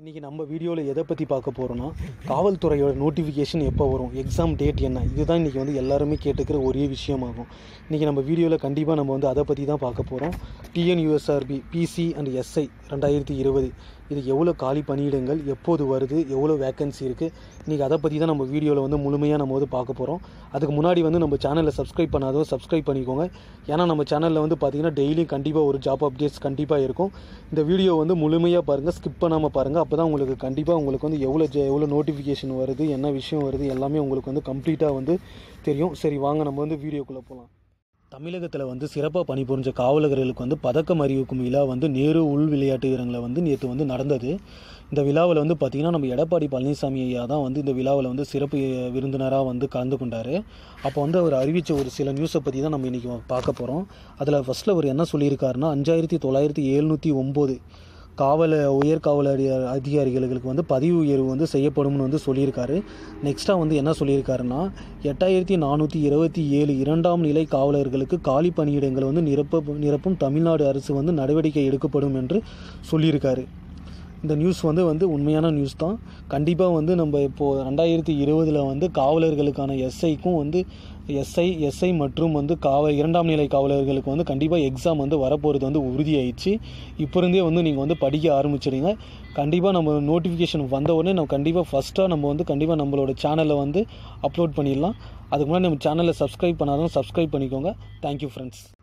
இன்றைக்கி நம்ம வீடியோவில் எதை பற்றி பார்க்க போகிறோன்னா, காவல்துறையோட நோட்டிஃபிகேஷன் எப்போ வரும், எக்ஸாம் டேட் என்ன, இதுதான் இன்றைக்கி வந்து எல்லாருமே கேட்டுக்கிற ஒரே விஷயமாகும். இன்றைக்கி நம்ம வீடியோவில் கண்டிப்பாக நம்ம வந்து அதை பற்றி தான் பார்க்க போகிறோம். டிஎன்யூஎஸ்ஆர்பி பிசி அண்ட் எஸ்ஐ 2020 இது எவ்வளோ காலி பணியிடங்கள், எப்போது வருது, எவ்வளோ வேக்கன்சி இருக்குது, இன்றைக்கி அதை பற்றி தான் நம்ம வீடியோவில் வந்து முழுமையாக நம்ம வந்து பார்க்க போகிறோம். அதுக்கு முன்னாடி வந்து நம்ம சேனலை சப்ஸ்கிரைப் பண்ணாதோ சப்ஸ்கிரைப் பண்ணிக்கோங்க. ஏன்னா நம்ம சேனலில் வந்து பார்த்திங்கன்னா டெய்லியும் கண்டிப்பாக ஒரு ஜாப் அப்டேட்ஸ் கண்டிப்பாக இருக்கும். இந்த வீடியோ வந்து முழுமையாக பாருங்கள், ஸ்கிப் பண்ணாமல் பாருங்கள். அப்போ தான் உங்களுக்கு கண்டிப்பாக உங்களுக்கு வந்து எவ்வளோ நோட்டிஃபிகேஷன் வருது, என்ன விஷயம் வருது எல்லாமே உங்களுக்கு வந்து கம்ப்ளீட்டாக வந்து தெரியும். சரி வாங்க நம்ம வந்து வீடியோக்குள்ளே போகலாம். தமிழகத்தில் வந்து சிறப்பாக பணிபுரிஞ்ச காவலர்களுக்கு வந்து பதக்கம் அறிவிக்கும் விழா வந்து நேரு உள் விளையாட்டு வீரங்களை வந்து நேற்று வந்து நடந்தது. இந்த விழாவில் வந்து பார்த்திங்கன்னா நம்ம எடப்பாடி பழனிசாமி ஐயா தான் வந்து இந்த விழாவில் வந்து சிறப்பு விருந்தினராக வந்து கலந்து கொண்டார். அப்போ வந்து அவர் அறிவித்த ஒரு சில நியூஸை பற்றி தான் நம்ம இன்றைக்கி பார்க்க போகிறோம். அதில் ஃபஸ்ட்டில் அவர் என்ன சொல்லியிருக்காருன்னா, 5979 உயர்காவல் அதிகாரிகளுக்கு வந்து பதவி உயர்வு வந்து செய்யப்படும்னு வந்து சொல்லியிருக்காரு. நெக்ஸ்ட்டாக வந்து என்ன சொல்லியிருக்காருன்னா, 8427 இரண்டாம் நிலை காவலர்களுக்கு காலி பணியிடங்கள் வந்து நிரப்பும் தமிழ்நாடு அரசு வந்து நடவடிக்கை எடுக்கப்படும் என்று சொல்லியிருக்காரு. இந்த நியூஸ் வந்து உண்மையான நியூஸ் தான். கண்டிப்பாக வந்து நம்ம இப்போது 2020 வந்து காவலர்களுக்கான எஸ்ஐக்கும் வந்து எஸ்ஐ மற்றும் வந்து இரண்டாம் நிலை காவலர்களுக்கு வந்து கண்டிப்பாக எக்ஸாம் வந்து வரப்போகிறது வந்து உறுதியாயிடுச்சு. இப்போ இருந்தே வந்து நீங்கள் வந்து படிக்க ஆரம்பிச்சிடுங்க. கண்டிப்பாக நம்ம நோட்டிஃபிகேஷன் வந்த உடனே நம்ம கண்டிப்பாக ஃபஸ்ட்டாக நம்ம வந்து கண்டிப்பாக நம்மளோட சேனலை வந்து அப்லோட் பண்ணிடலாம். அதுக்கு முன்னாடி நம்ம சேனலை சப்ஸ்கிரைப் பண்ணாலும் சப்ஸ்கிரைப் பண்ணிக்கோங்க. Thank you friends.